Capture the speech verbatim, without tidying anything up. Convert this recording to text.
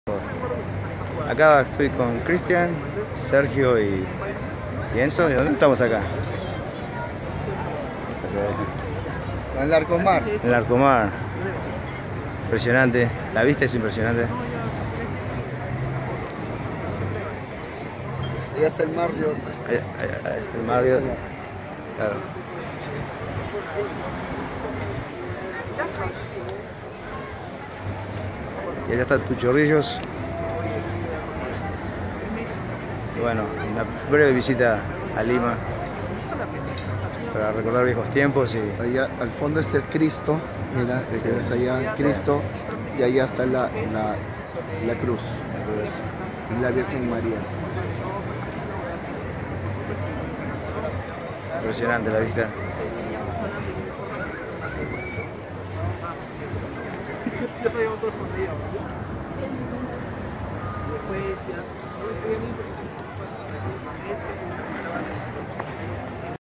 Acá estoy con Cristian, Sergio y, y Enzo. ¿De dónde estamos acá? En el Arcomar. En el Arcomar. Impresionante. La vista es impresionante. Ahí está el Marriott. Ahí, ahí, ahí está el Marriott. Claro. Y allá está Tuchorrillos. Y bueno, una breve visita a Lima para recordar viejos tiempos. Y Allá al fondo está el Cristo, mira, Sí. que es allá Cristo, y allá está la, la, la cruz, pues, y la Virgen María. impresionante la vista. Después ya,